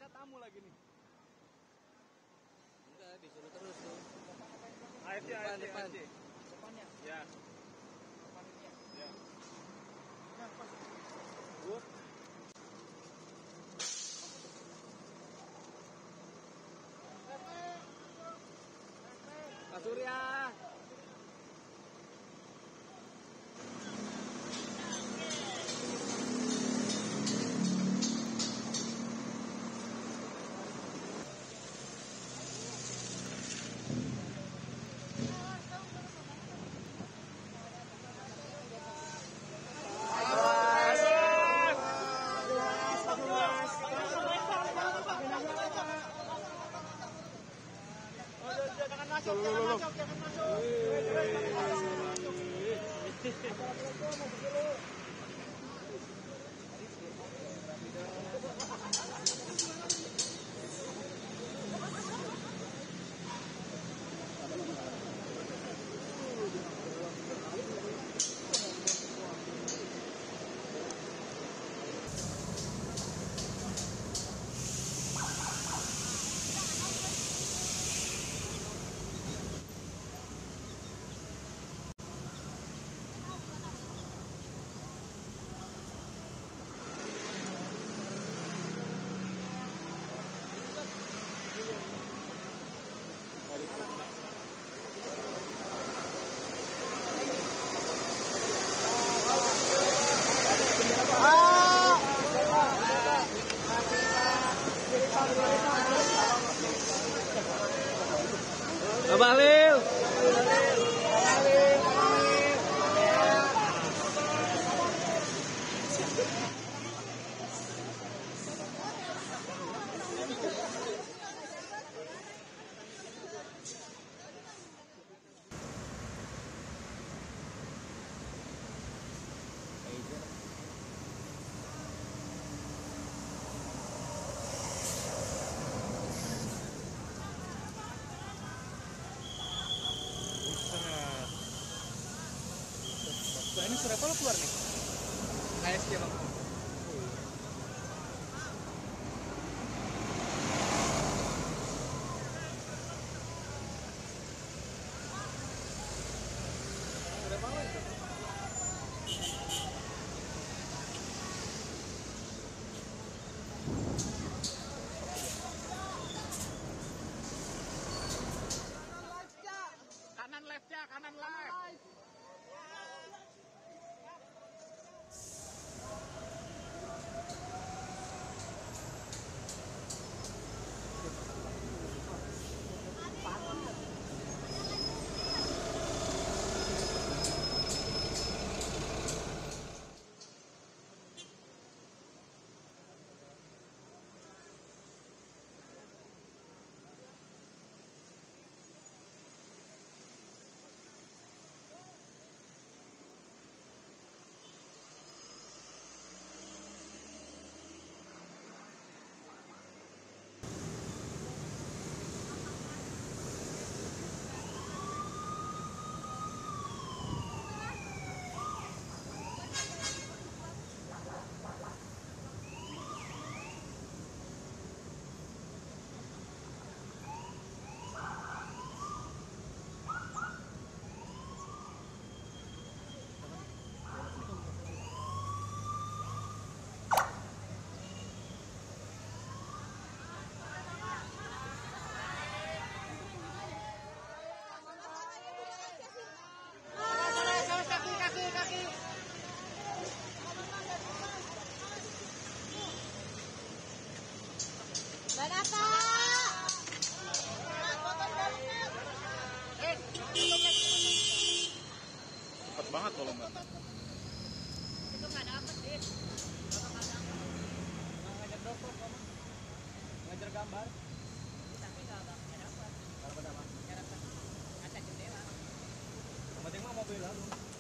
kita tamu lagi nih. Enggak, disuruh terus tuh. AFC, Depan. Depannya? Ya. Depannya? Ya. Nah, pas. Pak Surya. Jangan masuk, jangan masuk. Abah Lil. Nah, ini sudah kalau keluar nih. ASG bang. Sudah mau itu. Kanan left ya, kanan left. Cepet banget kalau mbak. Itu nggak dapet sih. Ngajar dokter kamu. Ngajar gambar. Tapi nggak dapet. Nggak dapat apa? Nggak dapet. Kaca jendela. Yang penting mah mobil lalu.